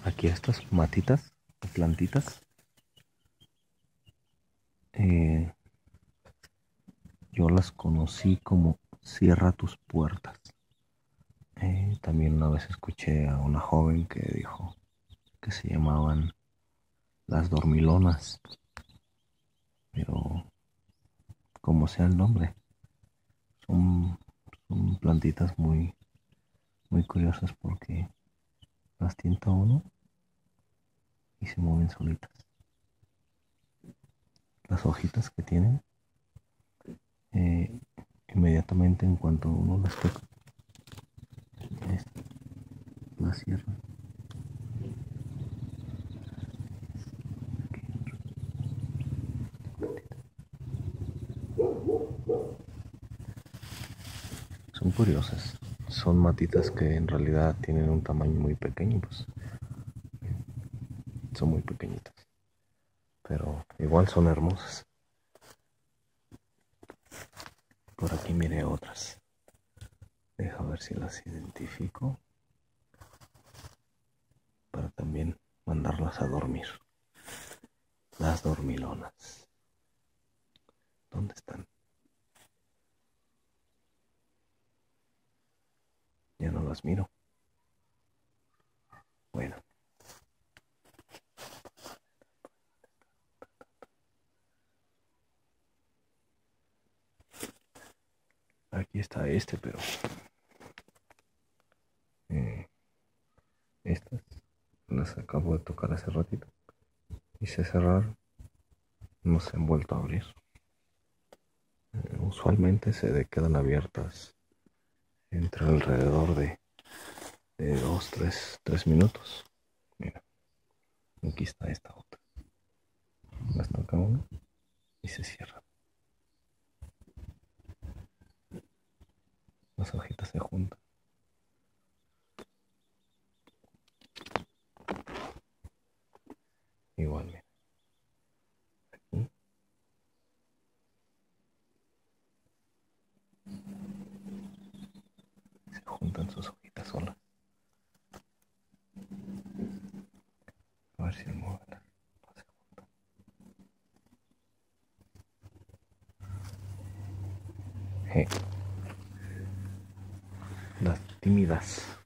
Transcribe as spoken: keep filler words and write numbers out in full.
Aquí estas matitas o plantitas, eh, yo las conocí como cierra tus puertas. Eh, también una vez escuché a una joven que dijo que se llamaban las dormilonas, pero como sea el nombre, son, son plantitas muy, muy curiosas porque las tienta uno y se mueven solitas. Las hojitas que tienen, eh, inmediatamente en cuanto uno las toca, es- las cierran. Son curiosas. Son matitas que en realidad tienen un tamaño muy pequeño, pues son muy pequeñitas, pero igual son hermosas. Por aquí miré otras. Deja ver si las identifico para también mandarlas a dormir. Las dormilonas. ¿Dónde están? Ya no las miro. Bueno, aquí está este, pero eh, estas las acabo de tocar hace ratito y se cerraron. No se han vuelto a abrir. Eh, usualmente se quedan abiertas entre alrededor de, de dos, tres, tres minutos. Mira, aquí está esta otra. Las toca una y se cierra. Las hojitas se juntan. Igual, mira, aquí se juntan sus hojitas solas. A ver si el mueven. No se juntan. Je, las tímidas.